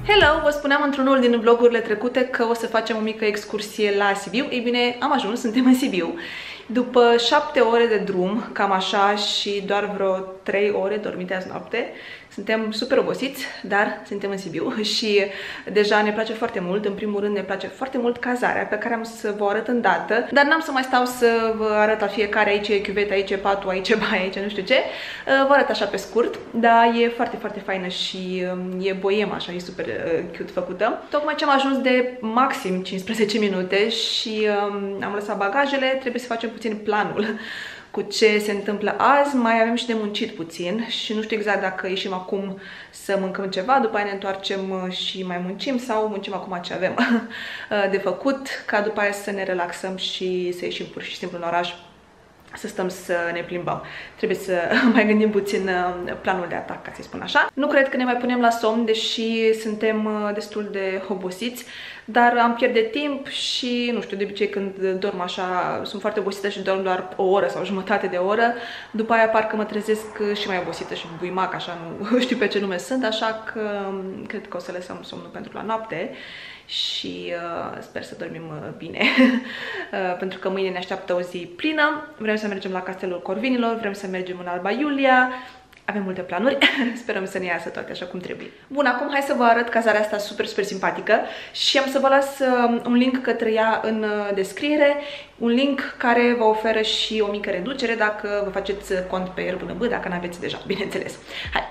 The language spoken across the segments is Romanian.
Hello! Vă spuneam într-unul din vlogurile trecute că o să facem o mică excursie la Sibiu. Ei bine, am ajuns, suntem în Sibiu. După 7 ore de drum, cam așa, și doar vreo 3 ore dormite azi noapte, suntem super obosiți, dar suntem în Sibiu și deja ne place foarte mult. În primul rând ne place foarte mult cazarea, pe care am să vă arăt îndată, dar n-am să mai stau să vă arăt la fiecare, aici e chiuvetă, aici e patul, aici e baia, aici nu știu ce. Vă arăt așa pe scurt, dar e foarte, foarte faină și e boem așa, e super cute făcută. Tocmai ce am ajuns de maxim 15 minute și am lăsat bagajele, trebuie să facem puțin planul cu ce se întâmplă azi. Mai avem și de muncit puțin și nu știu exact dacă ieșim acum să mâncăm ceva, după aia ne întoarcem și mai muncim sau muncim acum ce avem de făcut, ca după aia să ne relaxăm și să ieșim pur și simplu în oraș, să stăm să ne plimbăm. Trebuie să mai gândim puțin planul de atac, ca să-i spun așa. Nu cred că ne mai punem la somn, deși suntem destul de obosiți, dar am pierde timp și, nu știu, de obicei când dorm așa, sunt foarte obosită și dorm doar o oră sau jumătate de oră. După aia parcă mă trezesc și mai obosită și buimac, așa, nu știu pe ce nume sunt, așa că cred că o să lăsăm somnul pentru la noapte și sper să dormim bine pentru că mâine ne așteaptă o zi plină. Vrem să mergem la Castelul Corvinilor, vrem să mergem în Alba Iulia, avem multe planuri, sperăm să ne iasă toate așa cum trebuie. Bun, acum hai să vă arăt cazarea asta super, super simpatică și am să vă las un link către ea în descriere, un link care vă oferă și o mică reducere dacă vă faceți cont pe Airbnb, dacă n-aveți deja, bineînțeles. Hai!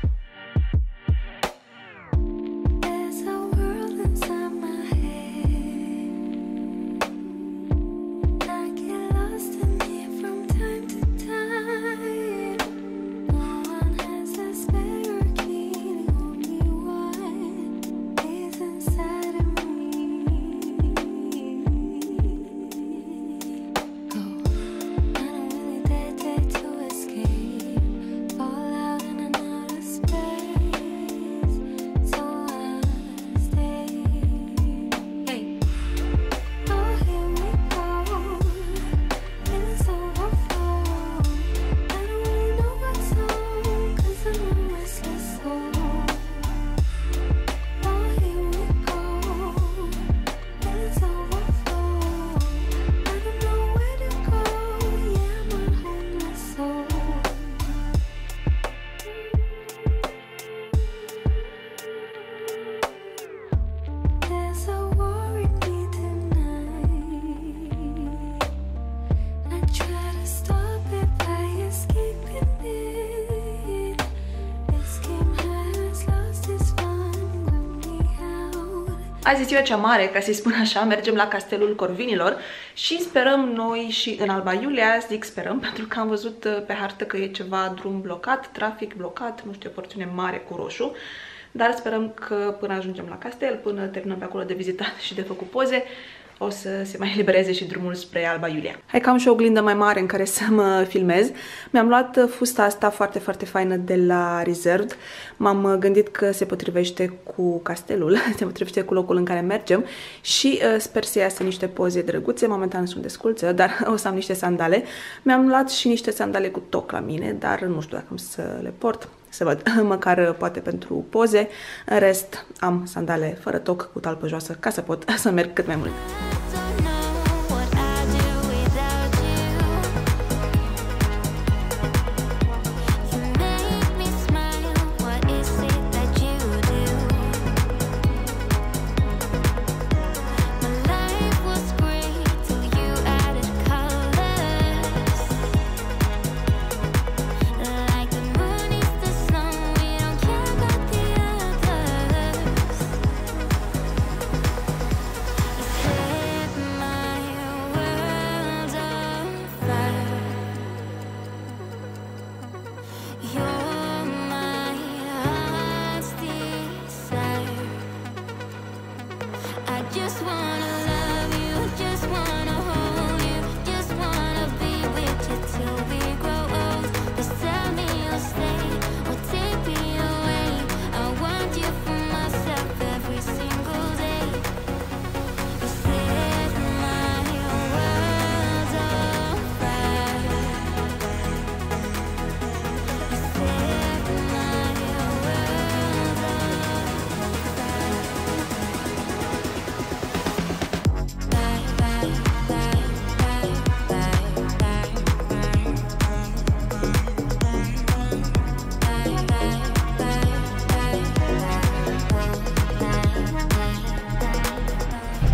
Azi e ziua cea mare, ca să-i spun așa, mergem la Castelul Corvinilor și sperăm noi și în Alba Iulia, zic sperăm, pentru că am văzut pe hartă că e ceva drum blocat, trafic blocat, nu știu, o porțiune mare cu roșu, dar sperăm că până ajungem la castel, până terminăm pe acolo de vizitat și de făcut poze, o să se mai elibereze și drumul spre Alba Iulia. Hai că am și o oglindă mai mare în care să mă filmez. Mi-am luat fusta asta foarte, foarte faină de la Reserved. M-am gândit că se potrivește cu castelul, se potrivește cu locul în care mergem și sper să iasă niște poze drăguțe. Momentan sunt desculță, dar o să am niște sandale. Mi-am luat și niște sandale cu toc la mine, dar nu știu dacă am să le port. Să văd, măcar poate pentru poze. În rest, am sandale fără toc, cu talpă joasă, ca să pot să merg cât mai mult.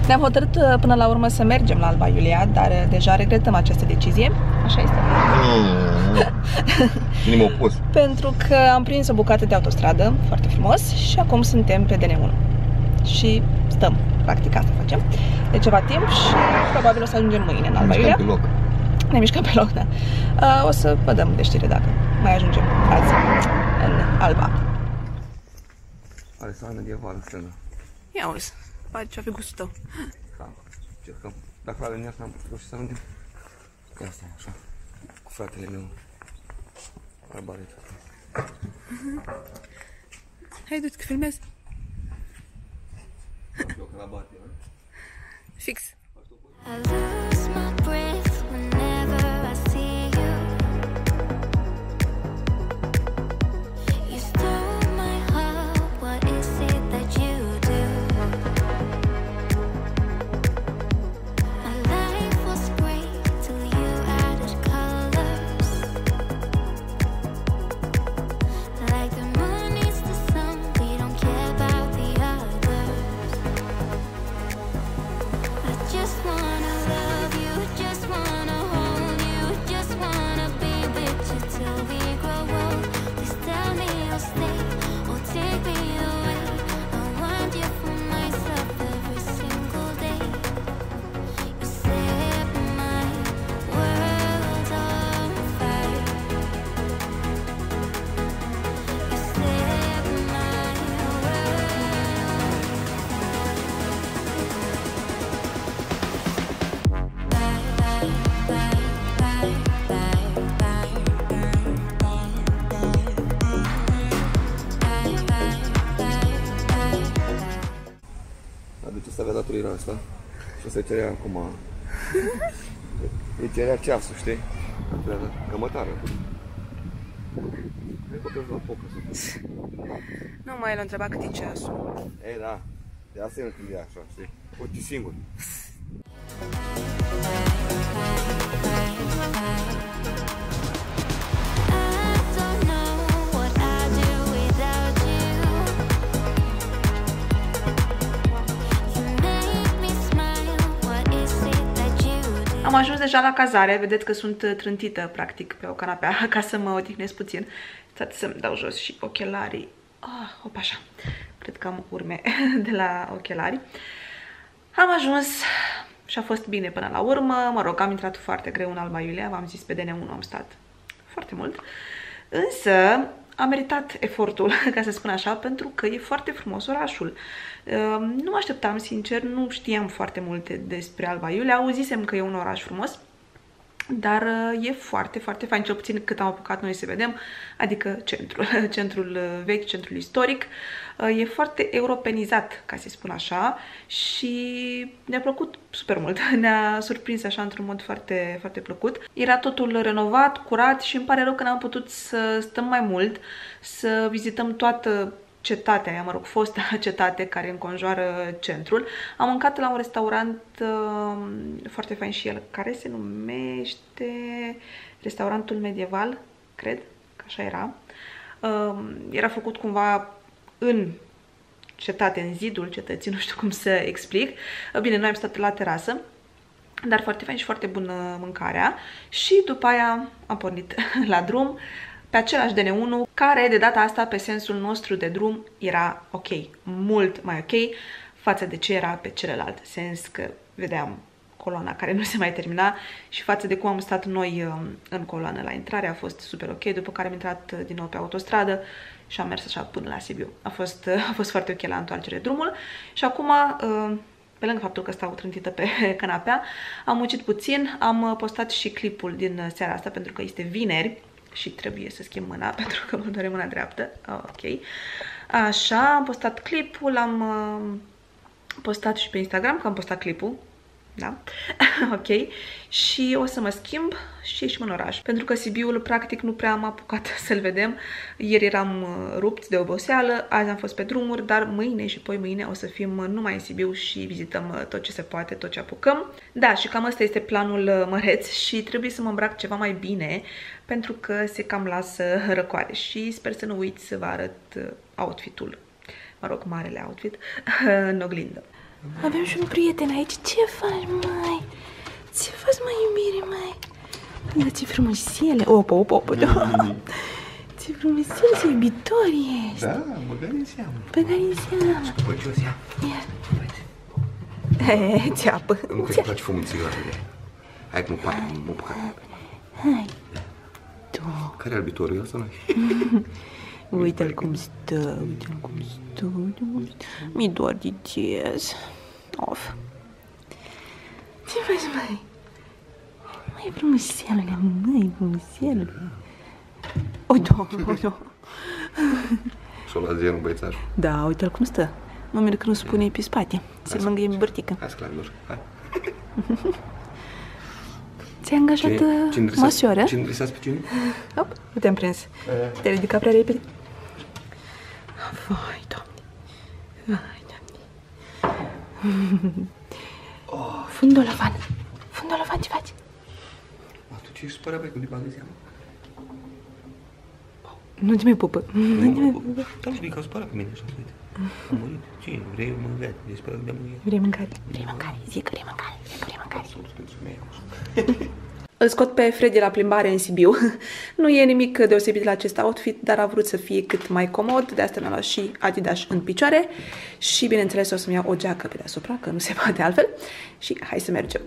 Ne-am hotărât până la urmă să mergem la Alba Iulia, dar deja regretăm această decizie. Așa este. Pentru că am prins o bucată de autostradă foarte frumos și acum suntem pe DN1. Și stăm, practic asta facem, de ceva timp și probabil o să ajungem mâine în Alba Iulia. Ne mișcăm pe loc, da. O să vă dăm de știre dacă mai ajungem azi în Alba. Are să ană dieval în stână. Ia uzi, ce-a fi gustul tău. Da, cercăm. Dacă la dimineața am reușit să ajungem. Ia stai așa, cu fratele meu. La baretă. Hai, du-te că filmez. Fix. I lose my breath whenever I see you. You stole my heart, what is it that you do? My life was great till you added colors. Like the moon needs the sun, we don't care about the others. I just wanna love you, just wanna hold you, just wanna be with you till we grow old. Please tell me you'll stay or take me away. I want you for myself every single day. You set my world on fire. You set my Aduce să avea datorirea asta și o să cerea acum. Îi cerea ceasul, știi? Cămătară. Cred că o la focă. Nu mai l-a întrebat cât e ceasul. Ei, da. De asta e când e așa, știi? Uite singur. Am ajuns deja la cazare, vedeți că sunt trântită practic pe o canapea ca să mă odihnesc puțin. Stați să-mi dau jos și ochelarii. Opa, așa. Cred că am urme de la ochelari. Am ajuns și a fost bine până la urmă. Mă rog, am intrat foarte greu în Alba Iulia, v-am zis, pe DN1 am stat foarte mult. Însă a meritat efortul, ca să spun așa, pentru că e foarte frumos orașul. Nu mă așteptam, sincer, nu știam foarte multe despre Alba Iulia, auzisem că e un oraș frumos, dar e foarte, foarte fain, cel puțin cât am apucat noi să vedem, adică centrul vechi, centrul istoric. E foarte europenizat, ca să spun așa, și ne-a plăcut super mult, ne-a surprins așa într-un mod foarte, foarte plăcut. Era totul renovat, curat și îmi pare rău că n-am putut să stăm mai mult, să vizităm toată cetatea aia, mă rog, fosta cetate care înconjoară centrul. Am mâncat la un restaurant foarte fain și el, care se numește Restaurantul Medieval, cred că așa era. Era făcut cumva în cetate, în zidul cetății, nu știu cum să explic. Bine, noi am stat la terasă, dar foarte fain și foarte bună mâncarea. Și după aia am pornit la drum pe același DN1, care de data asta pe sensul nostru de drum era ok, mult mai ok față de ce era pe celălalt sens, că vedeam coloana care nu se mai termina și față de cum am stat noi în coloană la intrare a fost super ok, după care am intrat din nou pe autostradă și am mers așa până la Sibiu. A fost foarte ok la întoarcere drumul și acum, pe lângă faptul că stau trântită pe canapea, am muncit puțin, am postat și clipul din seara asta pentru că este vineri și trebuie să schimb mâna pentru că mă doare mâna dreaptă. Ok. Așa, am postat clipul, am postat și pe Instagram că am postat clipul. Da? Ok. Și o să mă schimb și ieșim în oraș. Pentru că Sibiul practic nu prea am apucat să-l vedem. Ieri eram rupți de oboseală, azi am fost pe drumuri, dar mâine și poi mâine o să fim numai în Sibiu și vizităm tot ce se poate, tot ce apucăm. Da, și cam ăsta este planul măreț și trebuie să mă îmbrac ceva mai bine pentru că se cam lasă răcoare și sper să nu uit să vă arăt outfit-ul. Mă rog, marele outfit în oglindă. Avem și un prieten aici. Ce faci, mai? Ce faci, mai, iubire, mai? Dar ce frumusiele. Opa, da. Ce frumusiele, ce iubitor ești. Da, băgare în seamă. Băgare în seamă. După ce o să ia. Țeapă. Nu că îți place fumul țigarele. Hai că mă păcat. Hai. Care e albitorul ăsta, noi? Uite-l cum stă, uite-l cum stă. Mi-i doar de jazz. Of. Ce faci, mai? Mai frumusealule, măi, frumusealule. O, da. S-o la genul băiețașul. Da, uite-l cum stă. Mă miră că nu spune pe spate. Se mângâie în bărtică. Hai, sclavilor, hai. Ți-ai angajat măsoară? Cine dresați pe cine? Hop, nu te-am prins. Te-ai ridicat prea repede. Vai, Doamne. Vai, Doamne. Fundolovan. Fundolovan, ce faci? Tu ce ești spărat, băi, când îi bagă seama? Nu te mai pupă. Da, știi că au spărat pe mine așa, uite. Am murit. Ce? Vrei mâncare? Vrei spărat de-a murit? Vrei mâncare? Vrei mâncare? Zic că vrei mâncare. Vrei mâncare. Absolut, când sunt mei. Îl scot pe Freddy la plimbare în Sibiu. Nu e nimic deosebit la acest outfit, dar a vrut să fie cât mai comod, de asta mi-a luat și Adidas în picioare și, bineînțeles, o să-mi iau o geacă pe deasupra, că nu se poate altfel. Și hai să mergem.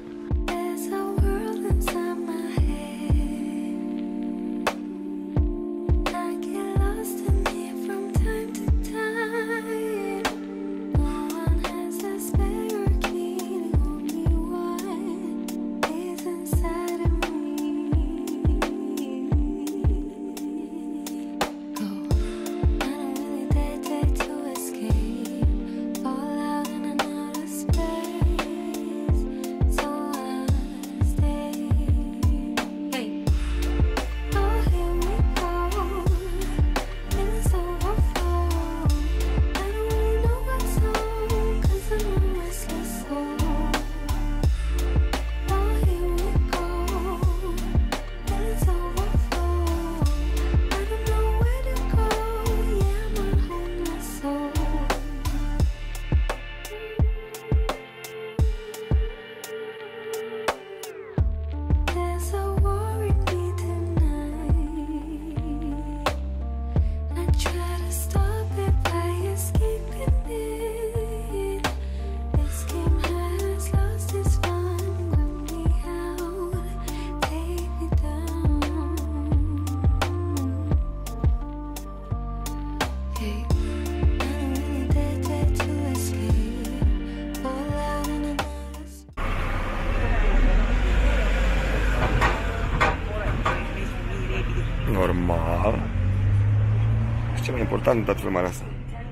Normal. Și ce mai important în toată filmarea asta?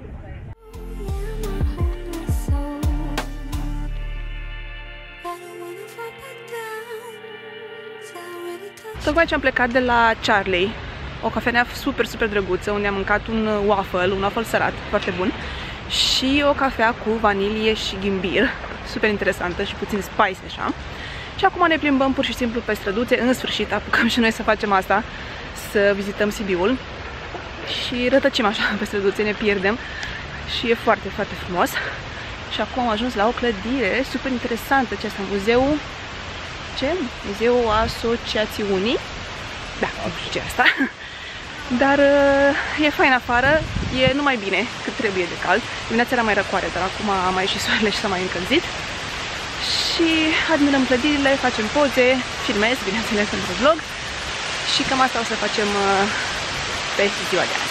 Tocmai ce am plecat de la Charlie, o cafenea super, super drăguță, unde am mâncat un waffle sărat, foarte bun, și o cafea cu vanilie și ghimbir, super interesantă și puțin spice așa. Și acum ne plimbăm pur și simplu pe străduțe, în sfârșit apucăm și noi să facem asta, să vizităm Sibiul și rătăcim așa pe străduțe, ne pierdem și e foarte, foarte frumos. Și acum am ajuns la o clădire super interesantă, ce este muzeul, Muzeul Asociațiunii, da, nu știu ce e asta, dar e fain afară, e numai bine cât trebuie de cald. Dimineața era mai răcoare, dar acum a mai ieșit soarele și s-a mai încălzit. Și admirăm clădirile, facem poze, filmez, bineînțeles, într-un vlog și cam asta o să facem pe ziua de azi.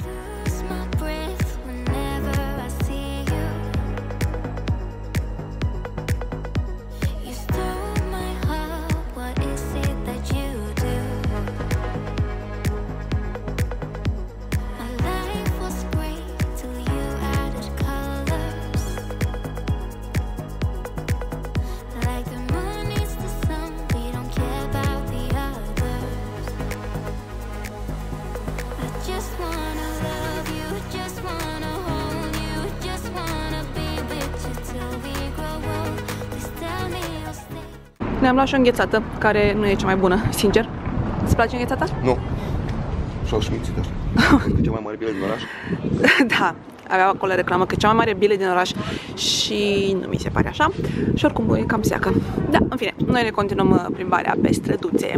Ne-am luat și o înghețată, care nu e cea mai bună, sincer. Îți place înghețata? Nu. Și-au șmințit așa. Cred că e cea mai mare bilă din oraș. Da. avea acolo reclamă că e cea mai mare bilă din oraș și nu mi se pare așa. Și oricum e cam seacă. Da, în fine, noi ne continuăm plimbarea pe străduțe.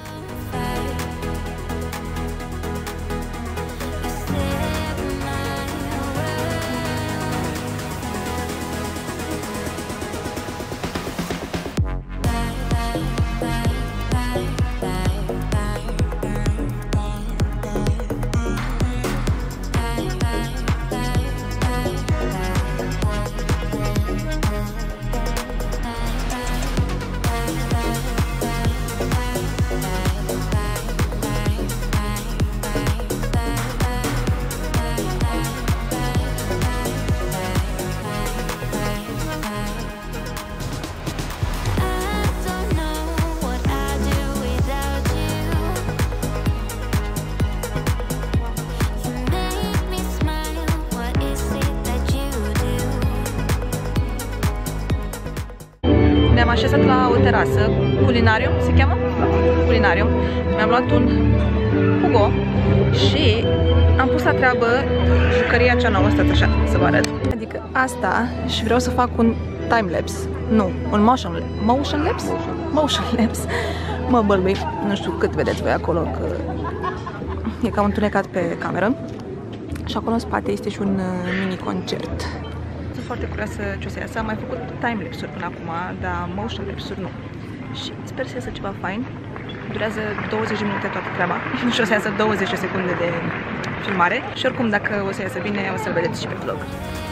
Ne-am așezat la o terasă, Culinarium se cheamă? Culinarium. Mi-am luat un Hugo și am pus la treabă jucăria cea nouă, stați așa, să vă arăt. Adică asta și vreau să fac un timelapse, nu, un motion lapse? Mă bălbui, nu știu cât vedeți voi acolo, că e cam întunecat pe cameră. Și acolo în spate este și un mini concert. Sunt foarte curioasă ce o să iasă. Am mai făcut timelapse-uri până acum, dar motion lapse-uri nu. Și sper să iasă ceva fain. Durează 20 de minute toată treaba și o să iasă 20 de secunde de filmare. Și oricum, dacă o să iasă bine, o să-l vedeți și pe vlog.